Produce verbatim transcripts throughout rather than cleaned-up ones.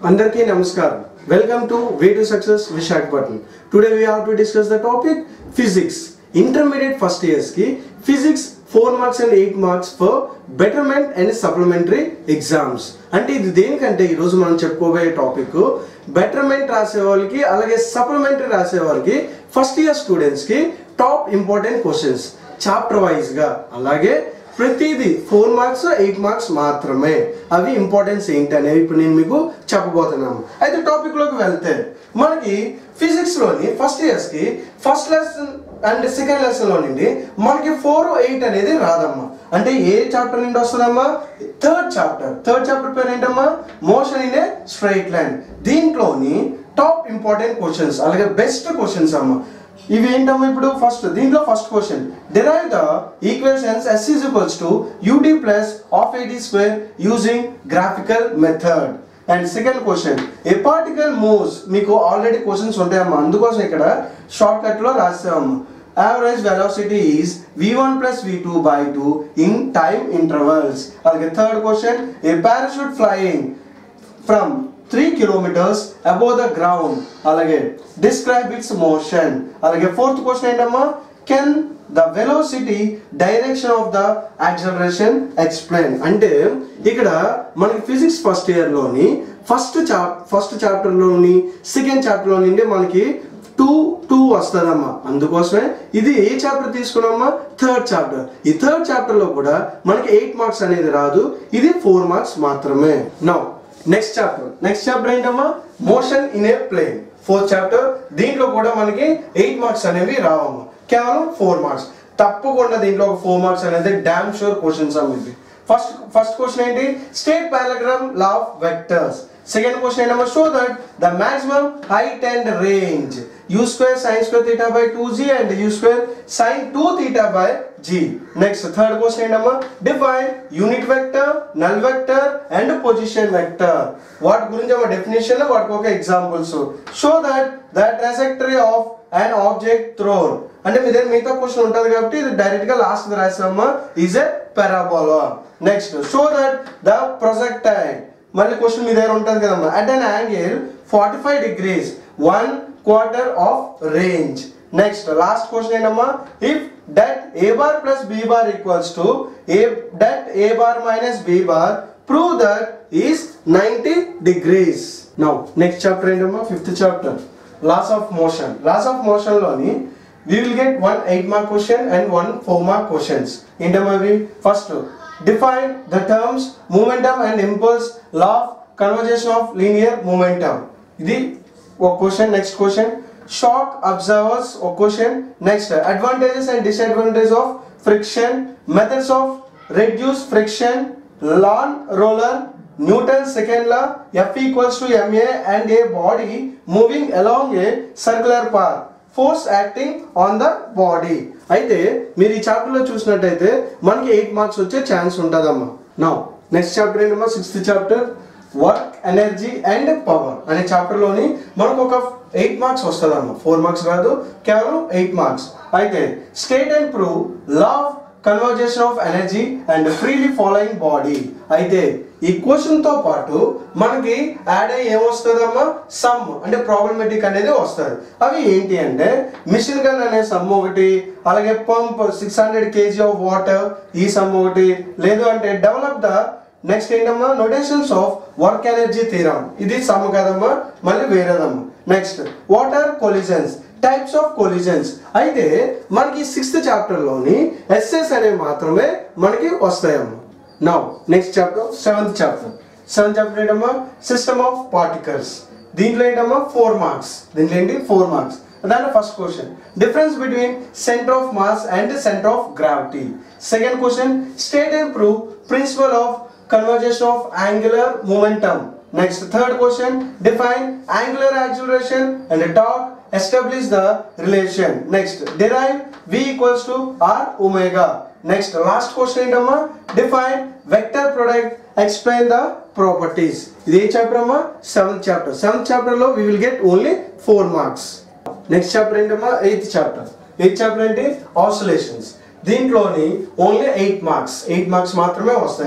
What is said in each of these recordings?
Andarki Namaskaram. Welcome to Way to Success Vishakhapatnam. Today we have to discuss the topic Physics. Intermediate first years ki Physics four marks and eight marks for betterment and supplementary exams. అంటే ఇది దేనికంటే ఈ రోజు మనం చెప్పుకోబోయే topic betterment రాసే వాళ్ళకి అలాగే సప్లిమెంటరీ రాసే వాళ్ళకి ఫస్ట్ ఇయర్ స్టూడెంట్స్ కి top important questions chapter wise గా అలాగే ప్రతిదీ ఫోర్ మార్క్స్ ఎయిట్ మార్క్స్ మాత్రమే అవి ఇంపార్టెన్స్ ఏంటి అనేవి ఇప్పుడు నేను మీకు చెప్పబోతున్నాను. అయితే టాపిక్ లోకి వెళ్తే మనకి ఫిజిక్స్ లోని ఫస్ట్ ఇయర్స్ కి first lesson and second lesson లో నుండి మనకి ఫోర్ ఎయిట్ అనేది రాదమ్మా. అంటే ఏ చాప్టర్ నుండి వస్తుందమ్మా? Third chapter. థర్డ్ చాప్టర్ పేరు ఏంటమ్మా? Motion in a straight line. దీంట్లోని టాప్ ఇంపార్టెంట్ క్వశ్చన్స్ అలాగే బెస్ట్ క్వశ్చన్స్ అమ్మా. ఇవి ఏంటమ్మా? ఇప్పుడు ఫస్ట్ దీంట్లో first question, derive the equations s is equals to ud plus of ad square using graphical method. And second question, a particle moves. మీకు already questions ఉంటాయమ్మా, అందుకోసం ఇక్కడ షార్ట్ కట్ లో రాసాము. Average velocity is v one plus v two by two in time intervals. అలాగే third question, a parachute flying from three kilometers above the ground. అలాగే describe its motion. అలాగే fourth question ఏంటమ్మా? can the velocity direction of the acceleration explain. అంటే ఇక్కడ మనకి physics first year లోని first chap first chapter లోని second chapter లో నుండి మనకి టూ టూ వస్తుందమ్మా. అందుకోసమే ఇది ఏ చాప్టర్ తీసుకున్నామా? Third chapter. ఈ థర్డ్ చాప్టర్ లో కూడా మనకి ఎయిట్ మార్క్స్ అనేది రాదు, ఇది ఫోర్ మార్క్స్ మాత్రమే. Now next chapter next chapter ఏంటమ్మా? Motion in a plane. Fourth chapter. దీంట్లో కూడా మనకి ఎయిట్ మార్క్స్ అనేవి రావమ్మా, కేవలం ఫోర్ మార్క్స్. తప్పకుండా దీంట్లో ఒక ఫోర్ మార్క్స్ అనేది డామ్ షూర్ క్వశ్చన్స్ అమ్మ. ఫస్ట్ ఫస్ట్ క్వశ్చన్ ఏంటి? State parallelogram law of vectors. Second question ఏంటమ్మా? Show that the maximum height and range u square sin square theta by two g and u square sin two theta by g. Next third question ఏంటమ్మా? define unit vector, null vector and position vector. వాటి గురించి ఒక definition, వాటికి ఒక examples. show that the trajectory of an object thrown. అంటే మీ దగ్గర మిగతా question ఉంటుంది కాబట్టి ఇది డైరెక్ట్ గా లాస్ట్ రాసామా, is a parabola. Next show that the projectile. మళ్ళీ క్వశ్చన్ మీ దగ్గర ఉంటుంది కదమ్మా. at an angle forty-five degrees one quarter of range. Next last question ఏంటమ్మా? if that a bar plus b bar equals to a that a bar minus b bar prove that is ninety degrees. Now next chapter ఏంటమ్మా? fifth chapter, laws of motion. laws of motion లోని we will get one eight mark question and one four mark questions. ఏంటమ్మా అవి? first, define the terms momentum and impulse, law of conservation of linear momentum. ఇది ఒక question. Next question, shock absorbers ఒక question. Next advantages and disadvantages of friction, methods of reduce friction, lawn roller, Newton second law, F equals to MA and a body moving along a circular path, force acting on the body. అయితే మీరు ఈ chapter లో చూసినట్టయితే మనకి eight marks వచ్చే chance ఉంటుందమ్మా. Now next chapter ఏంటమ్మా? Sixth chapter, work energy and power అనే చాప్టర్ లోని మనకు ఒక ఎయిట్ మార్క్స్ వస్తుందమ్మా, ఫోర్ మార్క్స్ రాదు, కేవలం ఎయిట్ మార్క్స్. అయితే state and prove law of conservation of energy and freely falling body. అయితే ఈ క్వశ్చన్ తో పాటు మనకి యాడ్ అయ్యి ఏమొస్తుందమ్మా? సమ్ అంటే ప్రాబ్లమేటిక్ అనేది వస్తుంది. అవి ఏంటి అంటే మిషన్ గన్ అనే సమ్ ఒకటి, అలాగే pump six hundred KG of water ఈ సమ్ ఒకటి, లేదు అంటే డెవలప్ ద నెక్స్ట్ ఏంటమ్మా? Notations of work energy theorem. ఇది సమ్ కదమ్మా, మళ్ళీ వేరేదమ్మా. Next water collisions, types of collisions. అయితే మనకి సిక్స్త్ చాప్టర్ లోని ఎస్ఎస్ అనేవి మాత్రమే మనకి వస్తాయమ్మా. Now next chapter seventh chapter. Seventh chapter ఏంటమ్మా? System of particles. దీంట్లో ఏంటమ్మా? Four marks. దీంట్లో ఏంటి? Four marks. దాని first question, difference between centre of mass and centre of gravity. Second question, state and prove principle of conservation of angular momentum. Next third question, define angular acceleration and talk establish the relation. Next derive v equals to r omega. Next last question ఏంటమ్మా? define vector product, explain the properties. ఇది ఏ chapter అమ్మా? Seventh chapter. Seventh chapter లో we will get only four marks. Next chapter ఏంటమ్మా? Eighth chapter. Eighth chapter ఏంటి? oscillations. దీంట్లోని only eight marks eight marks మాత్రమే వస్తాయమ్మా.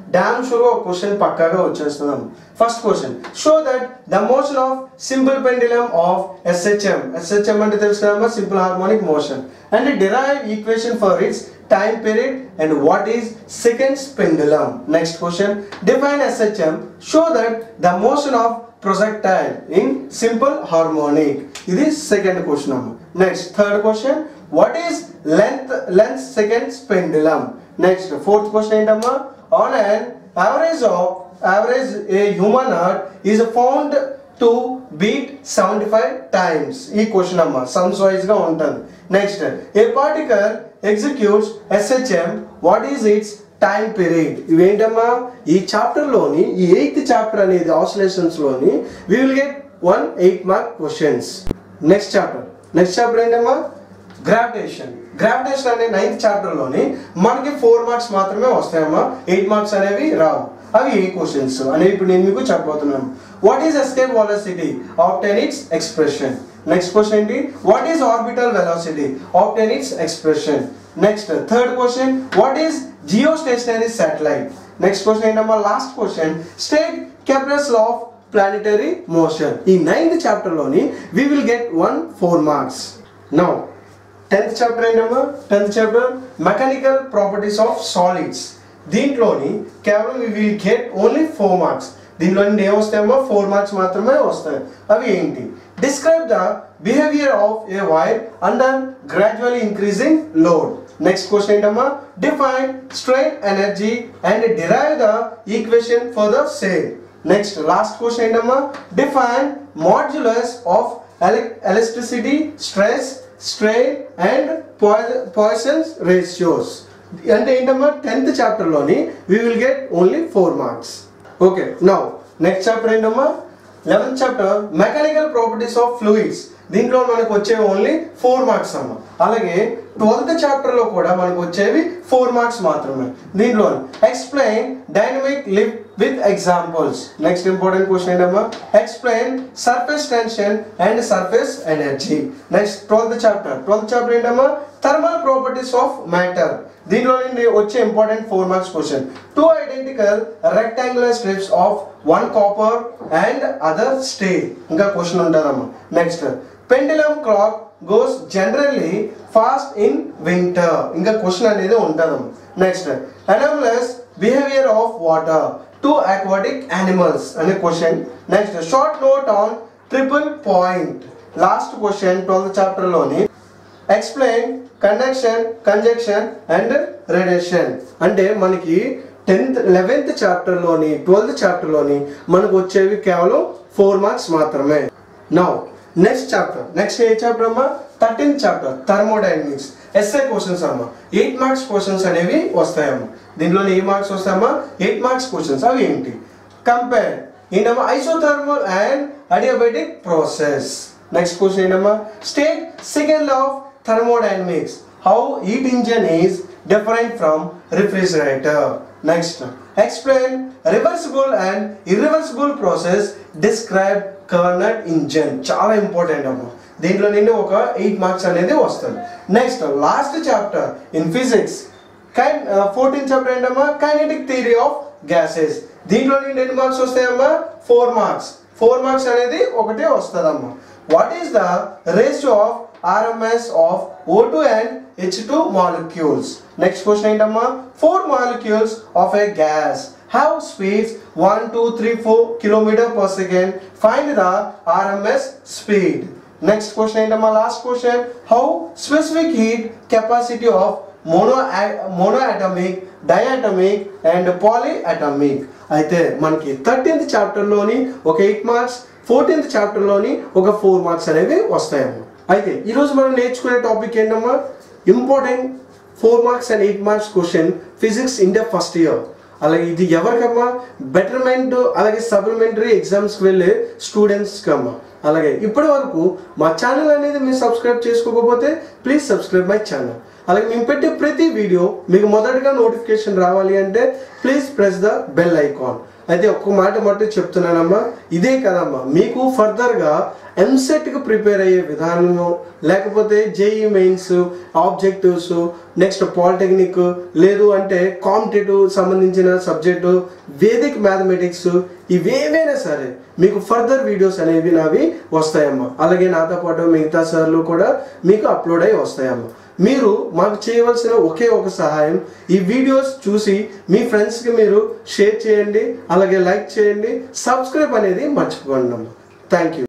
డామ్ షూర్ ఒక క్వశ్చన్ పక్కాగా వచ్చేస్తున్నాం. First question, show that the motion of simple pendulum of SHM. SHM అంటే తెలుసు కదమ్మా, simple harmonic motion. And derive equation for its time period and what is seconds pendulum. Next question, define S H M, show that the motion of projectile in simple harmonic. This is second question. Next, third question, what is length length seconds pendulum. Next, fourth question, on an average of average a human heart is found to beat seventy-five times. This question amma sums wise ga untadi. Next, a particle executes S H M, what is its time period? ఇవేంటమ్మా ఈ chapter లోని ఈ eighth chapter అనేది oscillations లోని we will get one eight mark questions. Next chapter next chapter ఏంటమ్మా gravitation. Gravitation అనే ninth chapter లోని మనకి ఫోర్ మార్క్స్ మాత్రమే వస్తాయమ్మా, ఎయిట్ మార్క్స్ అనేవి రావు. అవి ఏ క్వశ్చన్స్ అనేవి ఇప్పుడు నేను మీకు చెప్పబోతున్నాను. What is escape velocity? Obtain its expression. Next question ఏంటి? What is orbital velocity? Obtain its expression. Next, third question, what is geostationary satellite? Next question ఏంటమ్మా last question, state Kepler's law of planetary motion. ఈ ninth chapter లోని we will get one four marks. Now tenth chapter ఏంటమ్మా tenth chapter mechanical properties of solids. దీంట్లోని కేవలం we will get only four marks. దీనిలో ఏం వస్తాయమ్మా four marks మాత్రమే వస్తాయి. అవి ఏంటి? Describe the behavior of a wire under gradually increasing load. Next question ఏంటమ్మా define strain energy and derive the equation for the same. Next, last question ఏంటమ్మా define modulus of elasticity, stress, strain and Poisson's ratios. అంటే ఏంటమ్మా tenth chapter లోని we will get only four marks. Okay, now next chapter ఏంటమ్మా eleventh chapter mechanical properties of fluids. దీంట్లో మనకు వచ్చేవి only four marks అమ్మ. అలాగే ట్వెల్త్ చాప్టర్ లో కూడా మనకు వచ్చేవి ఫోర్ మార్క్స్ మాత్రమే. దీంట్లో explain dynamic lift with examples. Next important question ఏంటమ్మా explain surface tension and surface energy. Next twelfth chapter twelfth chapter ఏంటమ్మా థర్మల్ ప్రాపర్టీస్ ఆఫ్ మ్యాటర్. దీంట్లో వచ్చే important four marks question two identical rectangular strips of one copper and other steel. ఇంకా question ఉంటుందమ్మా. Next pendulum clock goes generally fast in winter. ఇంకా question అనేది ఉంటుందమ్మా. Next anomalous behaviour of water to aquatic animals అనే question. Next short note on triple point. Last question twelfth chapter లోని explain conduction convection and radiation. అంటే మనకి tenth eleventh chapter లోని twelfth chapter లోని మనకు వచ్చేవి కేవలం ఫోర్ మార్క్స్ మాత్రమే. నౌ నెక్స్ట్ చాప్టర్ నెక్స్ట్ ఏ చాప్టర్ అమ్మా thirteenth chapter thermodynamics. SI questions అమ్మా ఎయిట్ మార్క్స్ క్వశ్చన్స్ అనేవి వస్తాయమ్మా. దీంట్లోనే ఏ మార్క్స్ వస్తాయమ్మా ఎయిట్ మార్క్స్ క్వశ్చన్స్. అవి ఏంటి? కంపేర్ ఏంటమ్మా isothermal and adiabatic process. Next question ఏంటమ్మా state second law of thermodynamics, how heat engine is different from refrigerator. Next, explain reversible and irreversible process, describe Carnot engine. చాలా important అమ్మా. దీంట్లో నుండి ఒక eight marks అనేది వస్తుంది. Next last chapter in physics kine fourteen chapter ఏంటమ్మా kinetic theory of gases. దీంట్లో నుండి ఎన్ని మార్క్స్ వస్తాయమ్మా ఫోర్ మార్క్స్. ఫోర్ మార్క్స్ అనేది ఒకటే వస్తుందమ్మా. What is the ratio of R M S of O two and H two molecules. Next question ఏంటమ్మా four molecules of a gas have speeds one, two, three, four kilometers per second. Find the R M S speed. Next question ఏంటమ్మా last question, how specific heat capacity of mono monoatomic, diatomic and polyatomic. అయితే మనకి thirteenth chapter లోని ఒక eight marks fourteenth chapter లోని ఒక four marks అనేవి వస్తాయమ్మా. అయితే ఈరోజు మనం నేర్చుకునే టాపిక్ ఏంటమ్మా important four marks and eight marks question physics India first year. అలాగే ఇది ఎవరికమ్మా బెటర్మెంట్ అలాగే సప్లిమెంటరీ ఎగ్జామ్స్కి వెళ్ళే స్టూడెంట్స్కి అమ్మా. అలాగే ఇప్పటి వరకు మా ఛానల్ అనేది మీరు సబ్స్క్రైబ్ చేసుకోకపోతే ప్లీజ్ సబ్స్క్రైబ్ మై ఛానల్. అలాగే మేము పెట్టే ప్రతి వీడియో మీకు మొదటగా నోటిఫికేషన్ రావాలి అంటే please press the bell icon. అయితే ఒక్క మాట మట్టు చెప్తున్నానమ్మా, ఇదే కదమ్మా మీకు ఫర్దర్గా ఎంసెట్కి ప్రిపేర్ అయ్యే విధానము, లేకపోతే JEE mains objectives, next polytechnic, లేదు అంటే కాంపిటేటివ్ సంబంధించిన సబ్జెక్టు, వేదిక్ మ్యాథమెటిక్స్, ఇవేవైనా సరే మీకు ఫర్దర్ వీడియోస్ అనేవి నావి వస్తాయమ్మా. అలాగే నాతో పాటు మిగతా సార్లు కూడా మీకు అప్లోడ్ అయ్యి వస్తాయమ్మా. మీరు మాకు చేయవలసిన ఒకే ఒక సహాయం, ఈ వీడియోస్ చూసి మీ ఫ్రెండ్స్కి మీరు షేర్ చేయండి, అలాగే లైక్ చేయండి, సబ్స్క్రైబ్ అనేది మర్చిపోండి అమ్మా. Thank you.